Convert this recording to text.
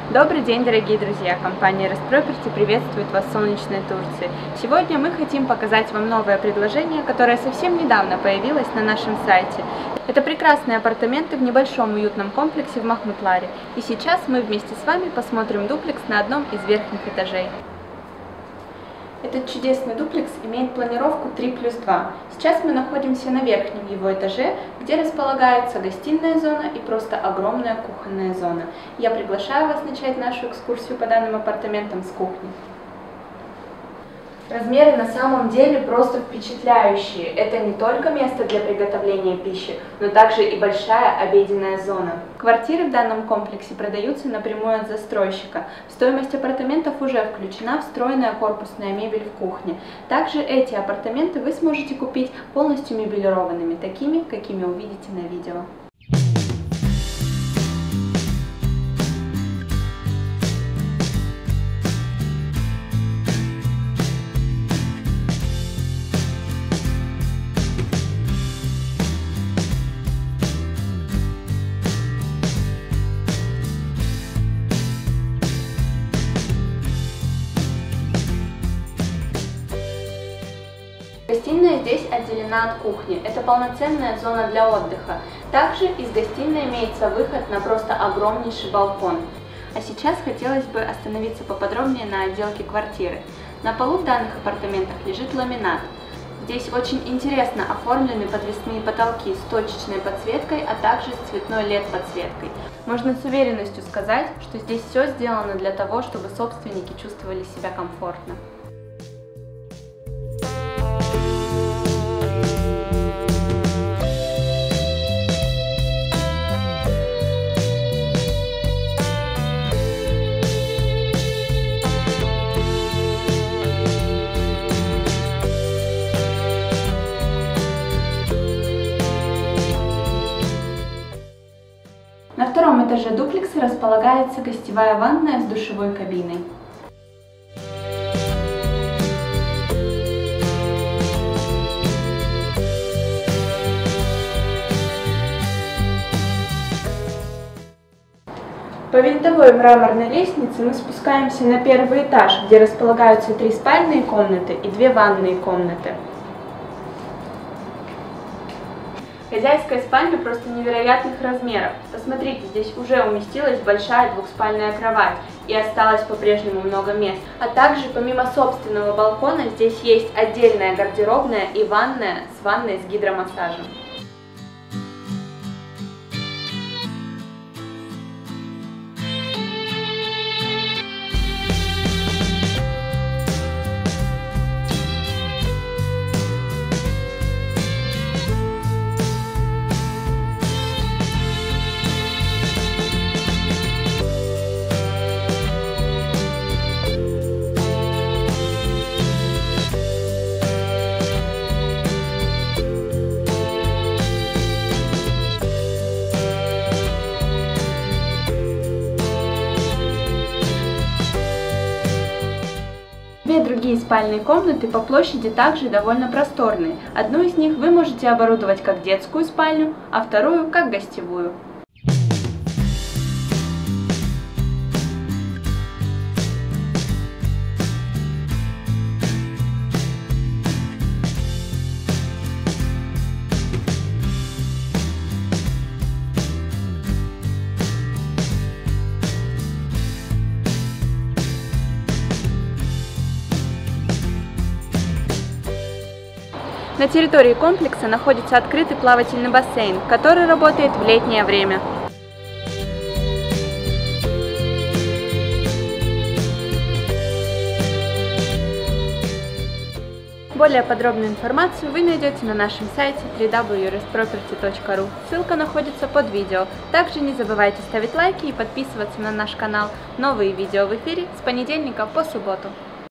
Добрый день, дорогие друзья! Компания Rest приветствует вас в солнечной Турции. Сегодня мы хотим показать вам новое предложение, которое совсем недавно появилось на нашем сайте. Это прекрасные апартаменты в небольшом уютном комплексе в Махмутларе. И сейчас мы вместе с вами посмотрим дуплекс на одном из верхних этажей. Этот чудесный дуплекс имеет планировку 3+2. Сейчас мы находимся на верхнем его этаже, где располагается гостиная зона и просто огромная кухонная зона. Я приглашаю вас начать нашу экскурсию по данным апартаментам с кухни. Размеры на самом деле просто впечатляющие. Это не только место для приготовления пищи, но также и большая обеденная зона. Квартиры в данном комплексе продаются напрямую от застройщика. В стоимость апартаментов уже включена встроенная корпусная мебель в кухне. Также эти апартаменты вы сможете купить полностью мебелированными, такими, какими увидите на видео. Гостиная здесь отделена от кухни. Это полноценная зона для отдыха. Также из гостиной имеется выход на просто огромнейший балкон. А сейчас хотелось бы остановиться поподробнее на отделке квартиры. На полу в данных апартаментах лежит ламинат. Здесь очень интересно оформлены подвесные потолки с точечной подсветкой, а также с цветной LED-подсветкой. Можно с уверенностью сказать, что здесь все сделано для того, чтобы собственники чувствовали себя комфортно. На втором этаже дуплекса располагается гостевая ванная с душевой кабиной. По винтовой мраморной лестнице мы спускаемся на первый этаж, где располагаются 3 спальные комнаты и 2 ванные комнаты. Хозяйская спальня просто невероятных размеров. Посмотрите, здесь уже уместилась большая двухспальная кровать и осталось по-прежнему много мест. А также помимо собственного балкона здесь есть отдельная гардеробная и ванная с ванной с гидромассажем. Две другие спальные комнаты по площади также довольно просторные. Одну из них вы можете оборудовать как детскую спальню, а вторую как гостевую. На территории комплекса находится открытый плавательный бассейн, который работает в летнее время. Более подробную информацию вы найдете на нашем сайте www.restproperty.ru. Ссылка находится под видео. Также не забывайте ставить лайки и подписываться на наш канал. Новые видео в эфире с понедельника по субботу.